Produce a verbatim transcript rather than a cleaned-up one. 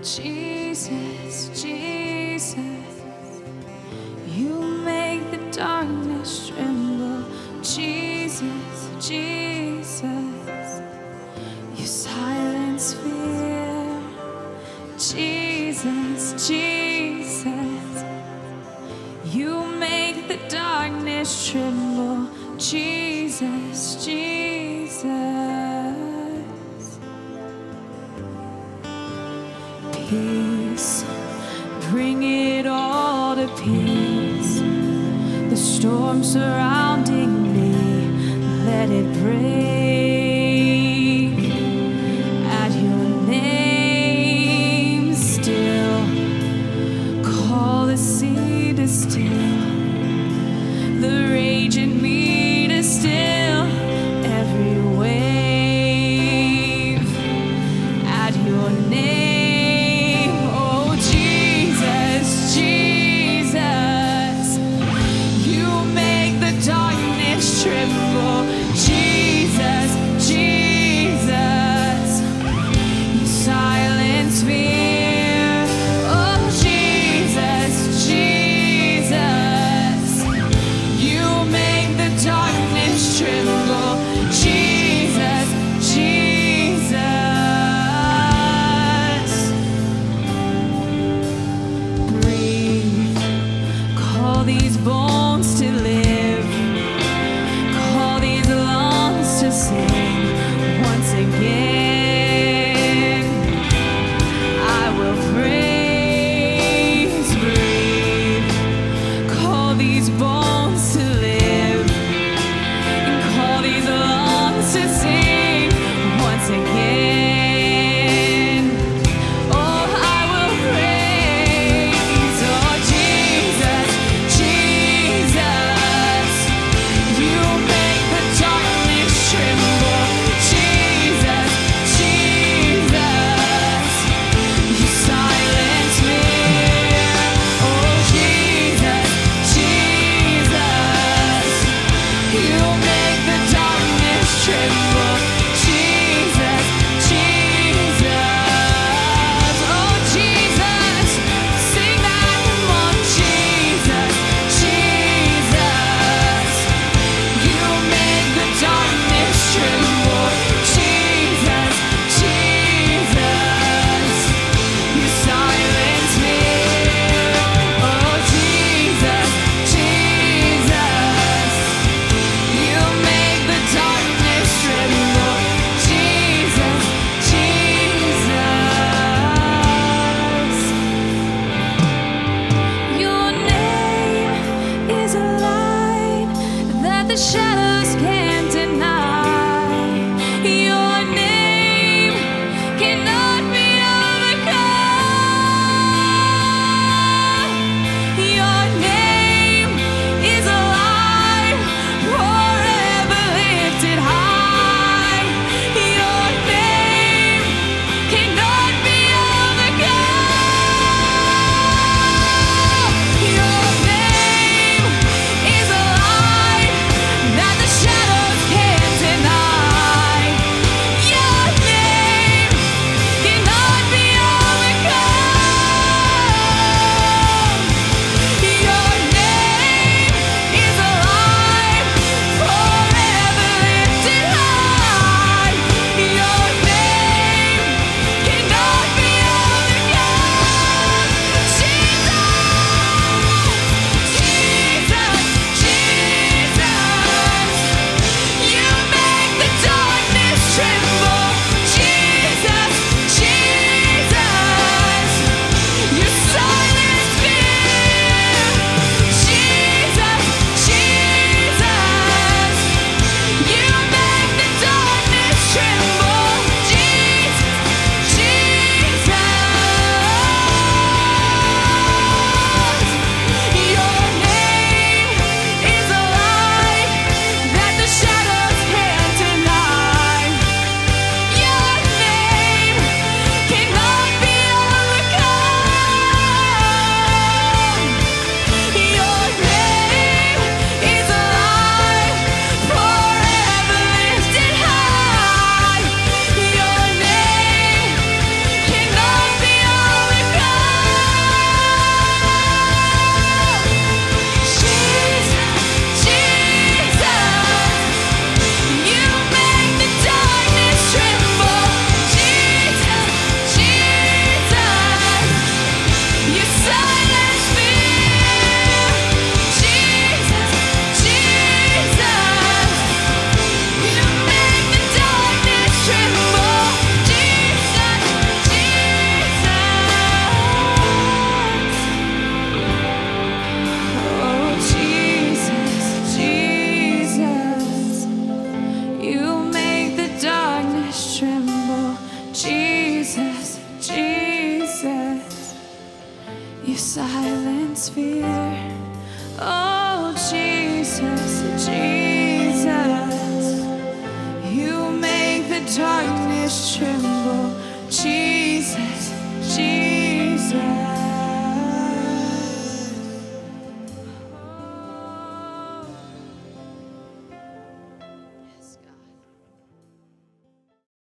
Jesus, Jesus, you make the darkness tremble. Jesus, Jesus, you silence fear. Jesus, Jesus, you make the darkness tremble. Jesus, Jesus. Peace, bring it all to peace. The storm surrounding me, let it break. At your name still, call the sea to still, the rage in me to still every wave. At your name, tremble. Jesus, Jesus, you silence fear. Oh, Jesus, Jesus, you make the darkness tremble. Jesus, Jesus, breathe, call these bones to live. Sing once again. I will praise, breathe, call these bones to live, and call these lungs to sing once again. Oh, I will praise. Oh, Jesus, Jesus, you make the darkness tremble. Jesus, Jesus, you silence me. Oh, Jesus, Jesus, you make the darkness tremble. Jesus, Jesus, oh, Jesus, sing that one. Jesus, Jesus, you make the darkness tremble. Jesus, Jesus, you silence me. Oh, Jesus, Jesus, you make the darkness tremble. Jesus, Jesus, your name is a light that the shadow